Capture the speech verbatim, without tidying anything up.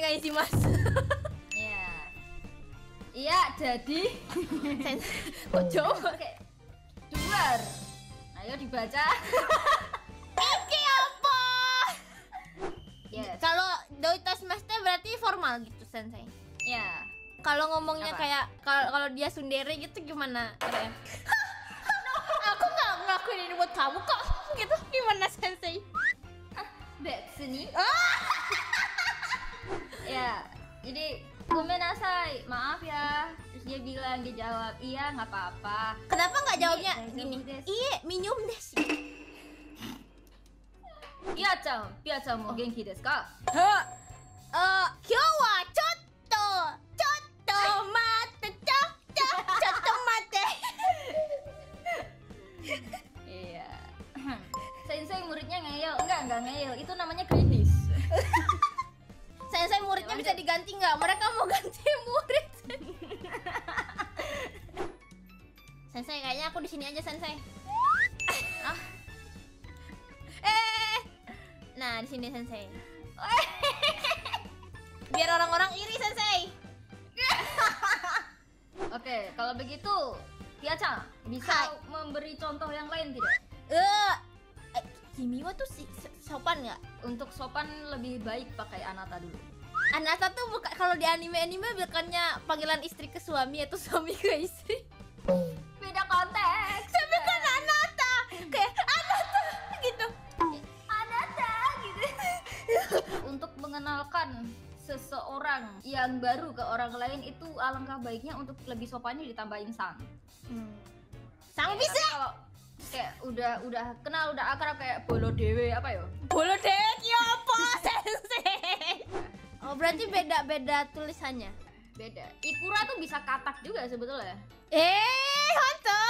nggak isi mas? Iya. Iya, jadi kok jauh kayak duar. Ayo dibaca. Iki apa? Yes. Kalau doitasmashite berarti formal gitu sensei. Ya. Kalau ngomongnya Apa? kayak kalau kalau dia sundere gitu gimana? Keren. Aku nggak ngelakuin ini buat kamu kok. Gitu gimana sensei? Betsuni. Ah! Ya. Jadi gomenasai, maaf ya. Terus dia bilang, dia jawab, iya nggak apa-apa. Kenapa nggak jawabnya Iya, gini? desu. Iya, minum desu. Iya, cang. Pia cang mau genki desu ka? Ha. Eh, kyou wa chotto, chotto mate, chotto, chotto mate. Iya. Sensei muridnya ngeyel. Enggak, enggak ngeyel. Itu namanya kritis. Sensei muridnya bisa diganti nggak? Mereka mau ganti murid. Sensei, kayaknya aku di sini aja, Sensei. Ah. Eh. Nah, di sini, Sensei. Biar orang-orang iri, Sensei. Oke, kalau begitu, Pia-chan bisa memberi contoh yang lain tidak? Eh, eh, Kimiwa tuh si so- sopan nggak? Untuk sopan lebih baik pakai anata dulu. Anata tuh bukan, kalau di anime-anime bukannya panggilan istri ke suami atau suami ke istri. Beda konteks. Tapi kan Anata kayak Anata gitu. Anata gitu. Untuk mengenalkan seseorang yang baru ke orang lain itu alangkah baiknya untuk lebih sopannya ditambahin sang. Hmm. Sang Ya, bisa. tapi kalau kayak udah udah kenal udah akrab kayak bolo dewe apa ya? Bolo dek ya apa sensei? Oh berarti beda-beda tulisannya. Beda. Ikura tuh bisa katak juga sebetulnya. Eh, honto.